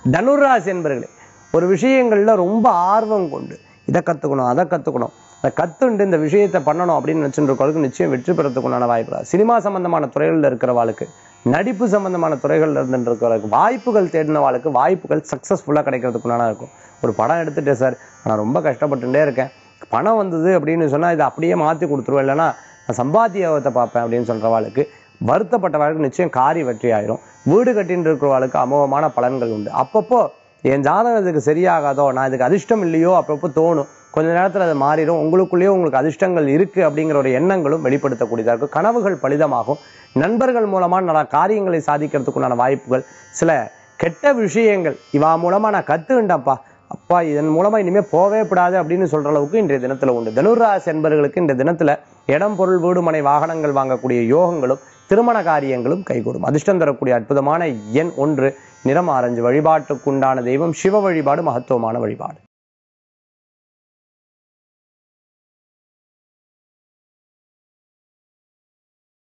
தனுராசி என்பர்களே, ஒரு விஷயங்கள்ல ரொம்ப ஆர்வம் கொண்டு இதை கத்துக்கணும் அதை கத்துக்கணும் அதை கத்துண்டு இந்த விஷயத்தை பண்ணணும் அப்படின்னு நினைச்சுட்டு நிச்சயம் வெற்றி பெறத்துக்குண்டான வாய்ப்பு. சினிமா சம்பந்தமான துறைகளில் இருக்கிறவாளுக்கு, நடிப்பு சம்பந்தமான துறைகள்ல இருந்து இருக்கிறவர்களுக்கு, வாய்ப்புகள் தேடினவாளுக்கு வாய்ப்புகள் சக்சஸ்ஃபுல்லா கிடைக்கிறதுக்குண்டான இருக்கும். ஒரு படம் எடுத்துட்டேன் சார், நான் ரொம்ப கஷ்டப்பட்டுட்டே இருக்கேன், பணம் வந்தது அப்படின்னு சொன்னா இதை அப்படியே மாற்றி கொடுத்துருவேன், இல்லைன்னா நான் சம்பாத்தியத்தை பார்ப்பேன் அப்படின்னு சொல்றவாளுக்கு, வருத்தப்பட்டவாளுக்கு நிச்சயம் காரி வெற்றி ஆயிரும். வீடு கட்டின்னு இருக்கிறவாளுக்கு அமோகமான பலன்கள் உண்டு. அப்பப்போ என் ஜாதகம் இதுக்கு சரியாகாதோ, நான் இதுக்கு அதிர்ஷ்டம் இல்லையோ அப்பப்போ தோணும். கொஞ்ச நேரத்தில் அது மாறிடும். உங்களுக்குள்ளேயே உங்களுக்கு அதிர்ஷ்டங்கள் இருக்கு அப்படிங்கிற ஒரு எண்ணங்களும் வெளிப்படுத்தக்கூடியதாக இருக்கும். கனவுகள் பலிதமாகும். நண்பர்கள் மூலமா நல்ல காரியங்களை சாதிக்கிறதுக்குண்டான வாய்ப்புகள், சில கெட்ட விஷயங்கள் இவா மூலமா நான் கத்துக்கிட்டப்பா, அப்பா இதன் மூலமா இனிமே போவே கூடாது அப்படின்னு சொல்ற அளவுக்கு இன்றைய தினத்துல உண்டு. தனுராசி என்பவர்களுக்கு இந்த தினத்துல இடம், பொருள், வீடு, மனை, வாகனங்கள் வாங்கக்கூடிய யோகங்களும் திருமண காரியங்களும் கைகூடும். அதிர்ஷ்டம் தரக்கூடிய அற்புதமான எண் 1, நிறம் ஆரஞ்சு. வழிபாட்டுக்குண்டான தெய்வம் சிவ வழிபாடு, மகத்துவமான வழிபாடு.